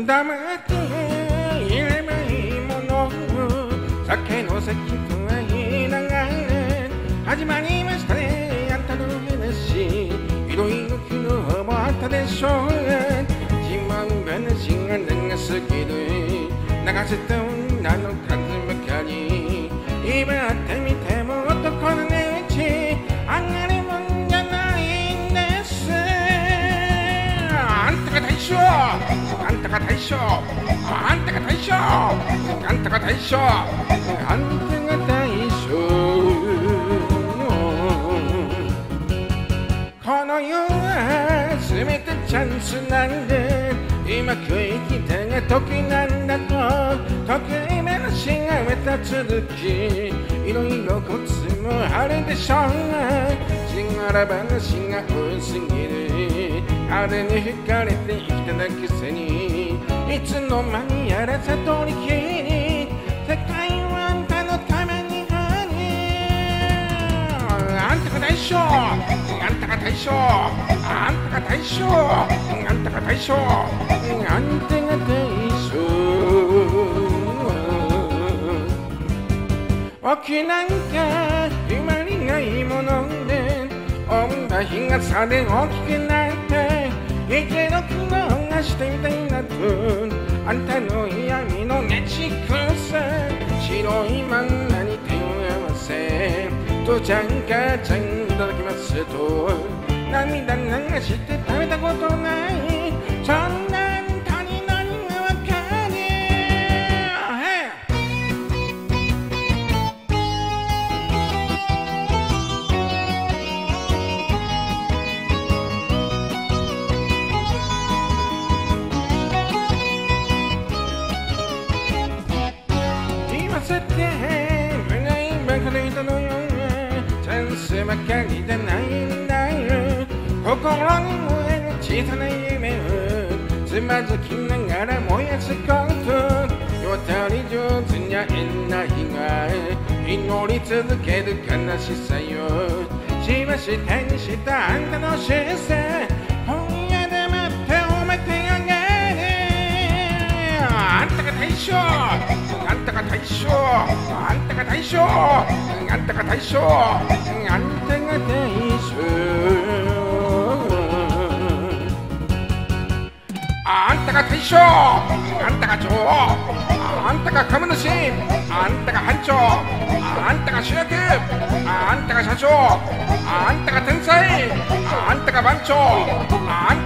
黙っていればいいもの、酒の席とは言いながら始まりましたね、あんたの話。いろいろ昨日もあったでしょう。自慢話が長すぎる、流せた女の数ばかり。今会ってみても男の値打ち上がるもんじゃないんです。あんたが大将、あんたが大将、あんたが大将、あんたが大将、あんたが大将。この世は全てチャンスなんで、今食いきたが時なんだと。得意話がまた続き、いろいろコツもあるでしょう。しがら話が多すぎる、あれに惹かれて生きてたくせに、いつの間にやらさとりきり。世界はあんたのためにある。あんたが大将、あんたが大将、あんたが大将、あんたが大将、あんたが大将。沖なんか決まりないもので、女日がさで大きくなって一度苦労がしてみたいなと。あんたの嫌味のねちくさ、白い漫画に手を合わせ、父ちゃん母ちゃんいただきますと涙流して食べたことない、そんなあんたに何がわかる。言わせて胸ばかりだのよ、チャンスばかりじゃないんだよ。心に燃える小さな夢をつまずきながら燃やすこと、世渡り上手にゃえないが祈り続ける悲しさよ。しばし手にしたあんたの出世、今夜で待っておめてあげる。あんたが大将、あんたが大将、あんたが大将、あんたが大将、あんたが大将。あんたが大将、あんたが女王、あんたが株主、あんたが班長、あんたが主役、あんたが社長、あんたが天才、あんたが番長、あん